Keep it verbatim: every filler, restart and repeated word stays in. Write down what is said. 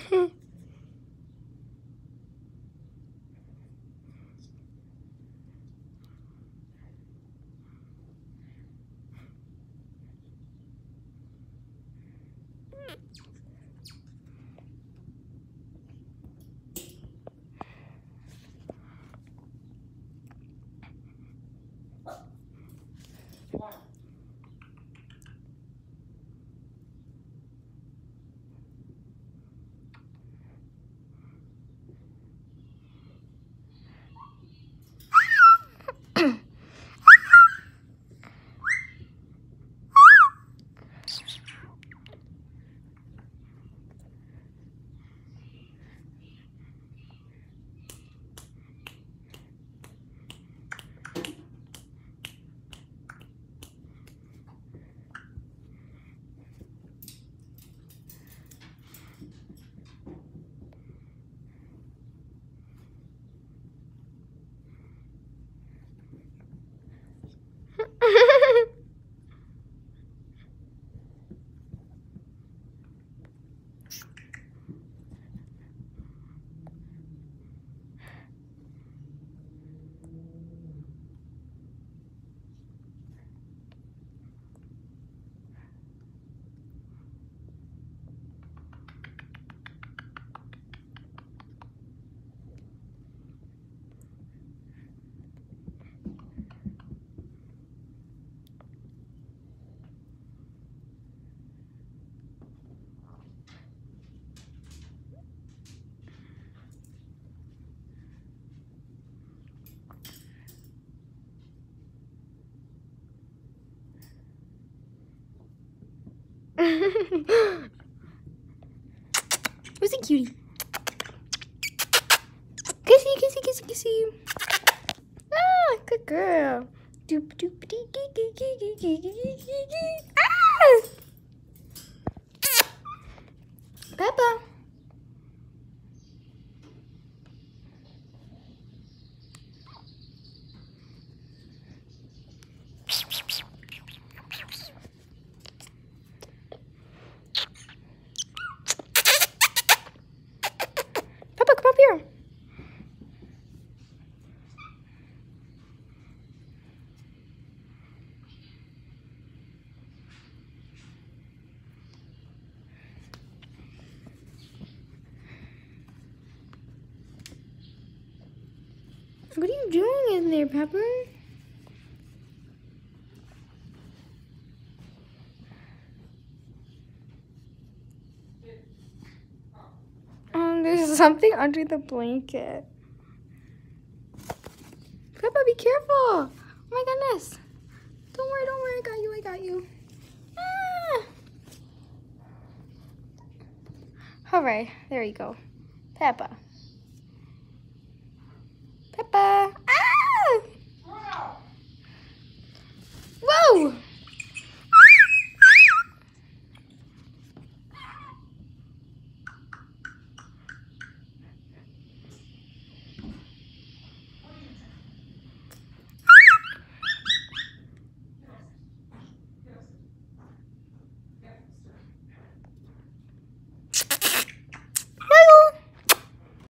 Who's a cutie? Kissy, kissy, kissy, kissy. Ah, good girl. Doop, doop, dee, dee, dee, dee, dee, dee, dee, dee, dee. Ah! Peppa. Peppa, come up here. What are you doing in there, Pepper? Um, there's something under the blanket. Peppa, be careful! Oh my goodness! Don't worry, don't worry, I got you, I got you. Ah. Alright, there you go. Peppa. Peppa!